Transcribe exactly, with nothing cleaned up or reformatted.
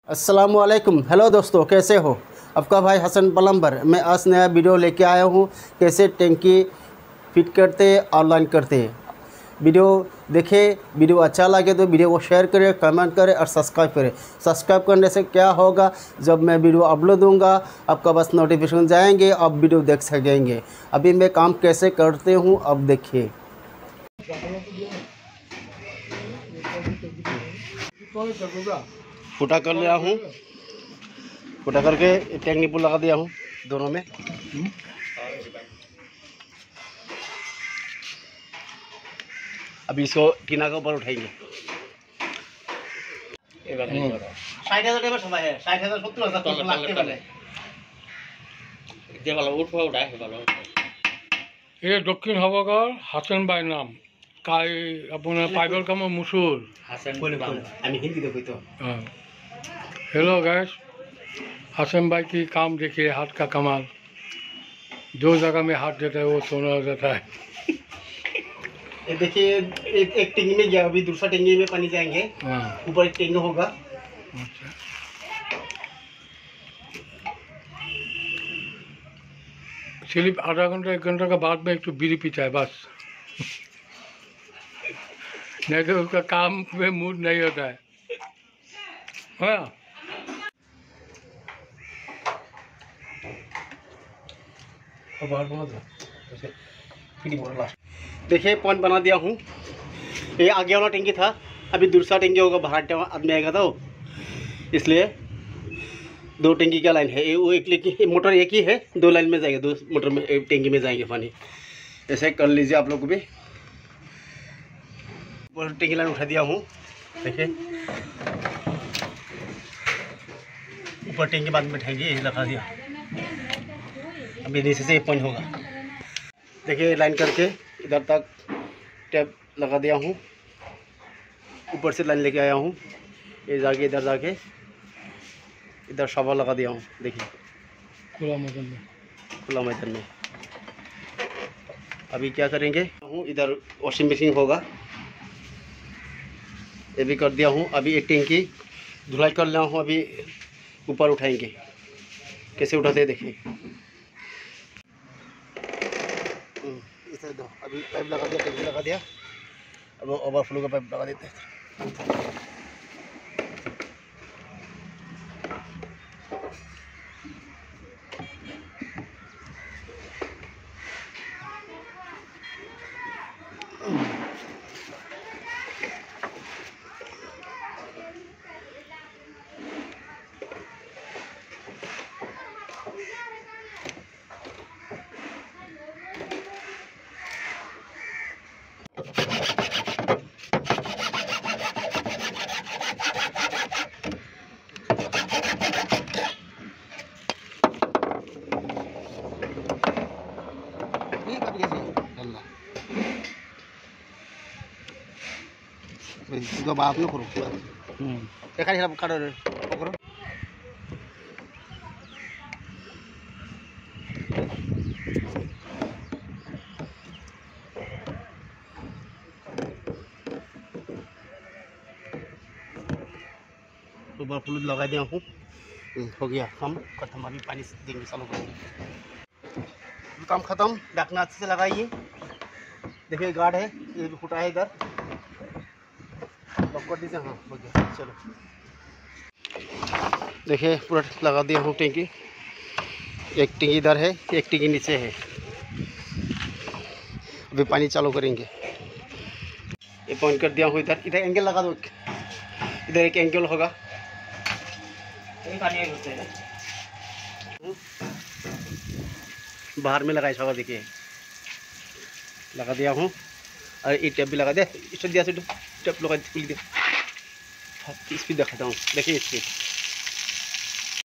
अस्सलामुअलैकुम। हेलो दोस्तों, कैसे हो? आपका भाई हसन प्लम्बर। मैं आज नया वीडियो लेके आया हूँ कैसे टंकी फिट करते ऑनलाइन करते। वीडियो देखें, वीडियो अच्छा लगे तो वीडियो को शेयर करें, कमेंट करें और सब्सक्राइब करें। सब्सक्राइब करने से क्या होगा, जब मैं वीडियो अपलोड दूंगा आपका बस नोटिफिकेशन जाएंगे, आप वीडियो देख सकेंगे। अभी मैं काम कैसे करते हूँ अब देखिए। फुटा कर लिया हूँ, फुटा करके टैंक निपुल लगा दिया हूँ दोनों में। अभी इसको टीना के ऊपर उठाएंगे। साठ हजार टेबल समय है, साठ हजार सत्तर हजार तो लगते वाले ये वाला उठ हुआ उठाए वाला। ये दक्षिण हवागर हासन भाई नाम काय अपना पाइबर का मशहूर हासन बोले আমি हिंदी देखो तो। हेलो गैस, हसन भाई की काम देखिए, हाथ का कमाल। जो जगह में हाथ देता है वो सोना हो जाता है। ये देखिए, एक एक टेंगी में गया, अभी दूसरा टेंगी में पानी जाएंगे। ऊपर एक टेंगी होगा। अच्छा, सिर्फ आधा घंटा एक घंटा का बाद में एक तो बीड़ी पीता है बस। नहीं तो उसका काम में मूड नहीं होता है। हाँ, देखिए पॉइंट बना दिया हूँ। ये आगे वाला टंकी था, अभी दूसरा टंकी होगा, बाहर आदमी आएगा तो इसलिए दो टंकी का लाइन है। ये वो एक मोटर एक ही है, दो लाइन में जाएगा, दो मोटर में एक टंकी में जाएंगे पानी। ऐसे कर लीजिए आप लोग भी। ऊपर टंकी लाइन उठा दिया हूँ, देखिए ऊपर टंकी बाद में बैठाएंगे, यही लगा दिया। अभी नीचे से पॉइंट होगा। देखिए लाइन करके इधर तक टैप लगा दिया हूँ, ऊपर से लाइन लेके आया हूँ, ये जाके इधर जाके इधर शवा लगा दिया हूँ। देखिए खुला मैदान में, खुला मैदान में। अभी क्या करेंगे, हूँ इधर वॉशिंग मशीन होगा, ये भी कर दिया हूँ। अभी एक टैंकी धुलाई कर लिया हूँ, अभी ऊपर उठाएंगे। कैसे उठाते हैं देखिए। इधर दो, अभी पाइप लगा दिया, टैंकी लगा दिया, अब ओवरफ्लो का पाइप लगा देते हैं। itu apa apa kuru ya kan hilap kado kuru ऊपर फूल लगा दिया हूँ। हो गया काम खत्म, अभी पानी देंगे चालू करेंगे। काम खत्म, ढकना अच्छे से लगाइए। देखिए गार्ड है, ये भी फूटा है इधर, कर दीजिए। हाँ हो गया, चलो। देखिए पूरा लगा दिया हूँ टैंकी। एक टैंकी इधर है, एक टैंकी नीचे है। अभी पानी चालू करेंगे। ये पॉइंट कर दिया हूँ इधर। इधर एंगल लगा दो, इधर एक एंगल होगा। बाहर में लगाए छावा, देखिए लगा दिया हूँ। और ये टेप भी लगा दिया, इस दिया से टेप लगा दिया। स्पीड दिखाता हूँ, देखिए स्पीड।